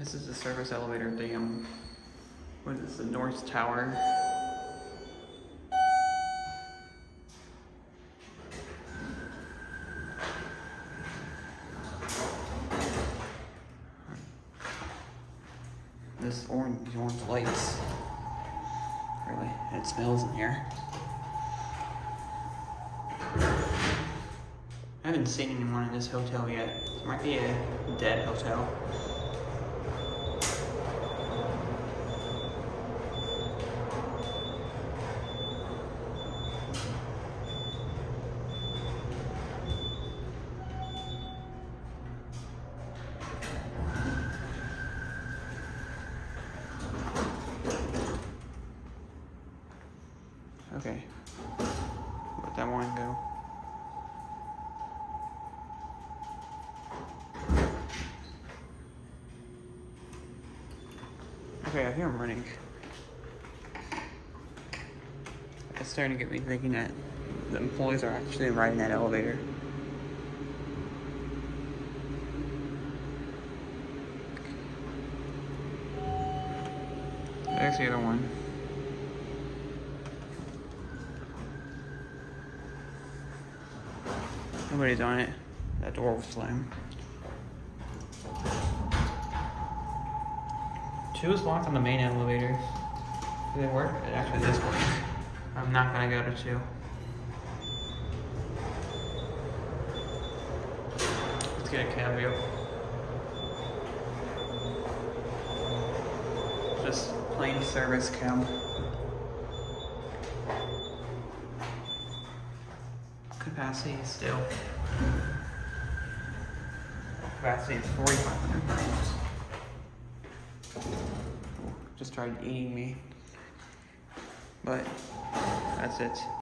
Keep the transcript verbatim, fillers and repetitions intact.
This is the service elevator thing. Um, what is this? The North Tower. This orange, these orange lights. Really, it smells in here. I haven't seen anyone in this hotel yet. It might be a dead hotel. Okay, let that one go. Okay, I hear him running. It's starting to get me thinking that the employees are actually riding that elevator. There's the other one. Nobody's on it. That door will slam. Two is locked on the main elevators. Do they work? It actually does work. I'm not gonna go to two. Let's get a cab view. Just plain service cab. Capacity is still. Capacity is forty-five hundred pounds. Just tried eating me. But that's it.